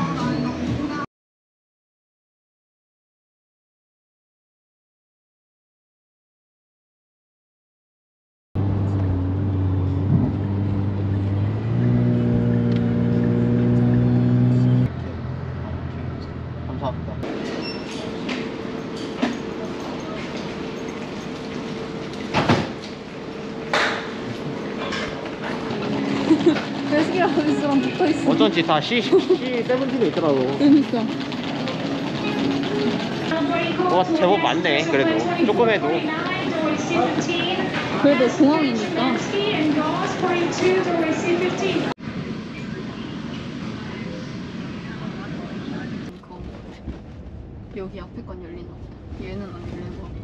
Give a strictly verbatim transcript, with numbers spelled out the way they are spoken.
배식이랑 서비스랑 붙어있어. 어쩐지 다 C, C 세븐틴에 있더라고. 그러니까. 와, 제법 많네. 그래도 조금 해도. 그래도 공항이니까. 여기 앞에 건 열리나 보다. 얘는 안 열리는 거 같고.